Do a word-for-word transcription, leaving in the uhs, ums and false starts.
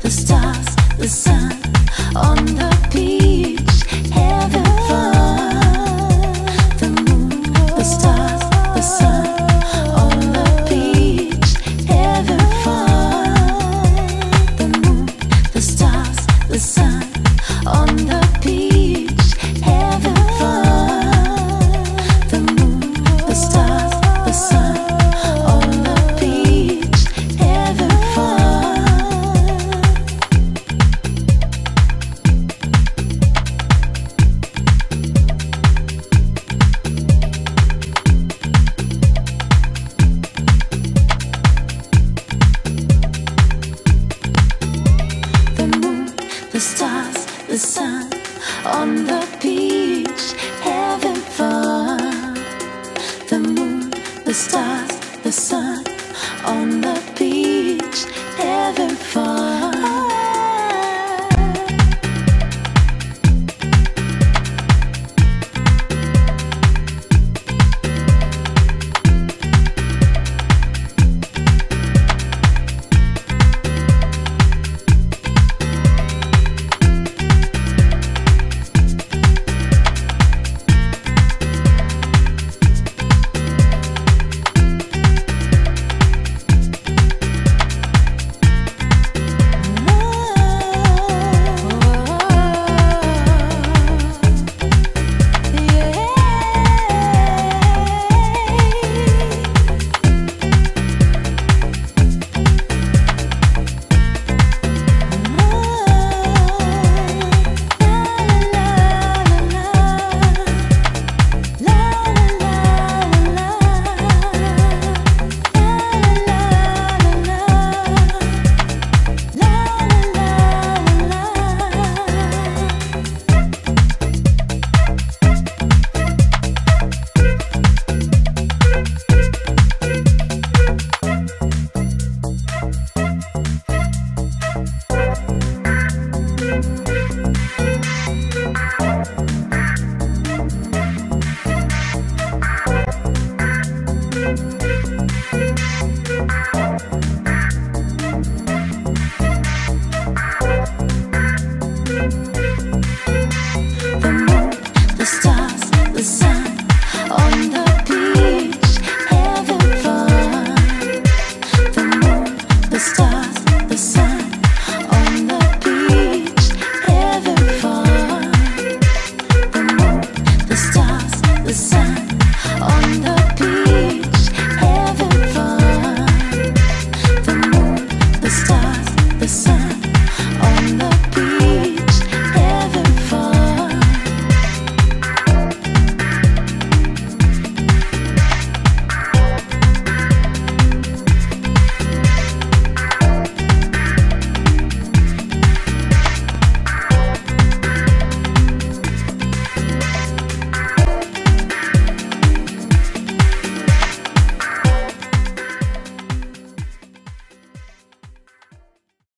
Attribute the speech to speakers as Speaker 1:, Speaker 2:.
Speaker 1: the stars, the sun, on the beach, having fun. The moon, the stars, the sun, on the beach, having fun. The moon, the stars, the sun, on the beach, having fun. The moon, the stars, the sun, on the beach, having fun. The moon, the stars, the sun, on the beach, having fun. The moon, the stars, the sun, on the beach, having fun.